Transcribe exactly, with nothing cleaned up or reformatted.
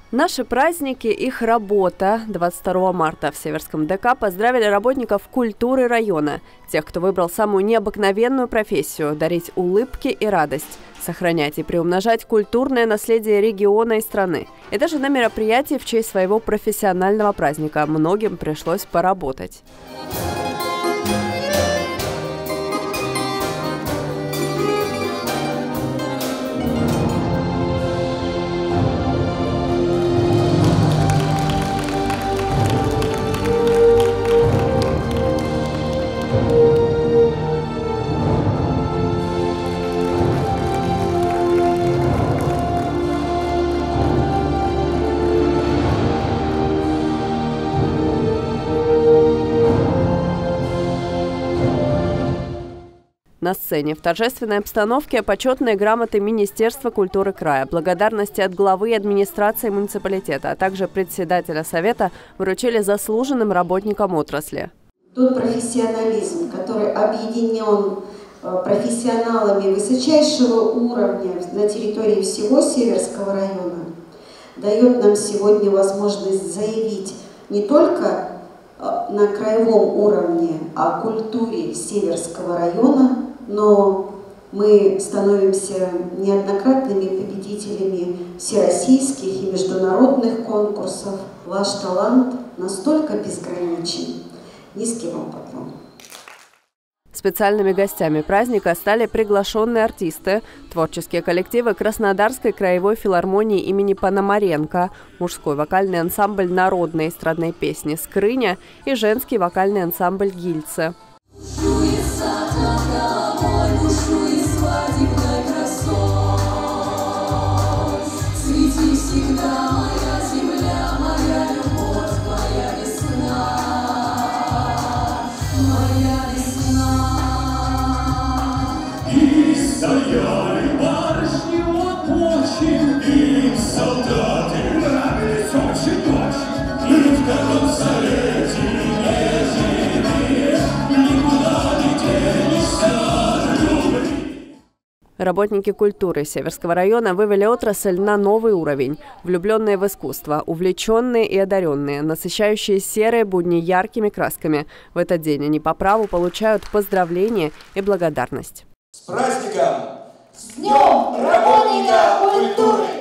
Наши праздники – их работа. двадцать второго марта в Северском ДК поздравили работников культуры района, тех, кто выбрал самую необыкновенную профессию – дарить улыбки и радость, сохранять и приумножать культурное наследие региона и страны. И даже на мероприятии в честь своего профессионального праздника многим пришлось поработать. На сцене в торжественной обстановке почетные грамоты Министерства культуры края, благодарности от главы администрации муниципалитета, а также председателя совета вручили заслуженным работникам отрасли. Тот профессионализм, который объединен профессионалами высочайшего уровня на территории всего Северского района, дает нам сегодня возможность заявить не только на краевом уровне о культуре Северского района, но мы становимся неоднократными победителями всероссийских и международных конкурсов. Ваш талант настолько безграничен. Низкий вам поклон. Специальными гостями праздника стали приглашенные артисты, творческие коллективы Краснодарской краевой филармонии имени Пономаренко, мужской вокальный ансамбль народной эстрадной песни «Скрыня» и женский вокальный ансамбль «Гильцы». Стояли барышни у обочин, и солдаты нравились очень-очень. И в каком совете не живешь, никуда не денешься любви. Работники культуры Северского района вывели отрасль на новый уровень. Влюбленные в искусство, увлеченные и одаренные, насыщающие серые будни яркими красками. В этот день они по праву получают поздравления и благодарность. С праздником! С Днем работника культуры!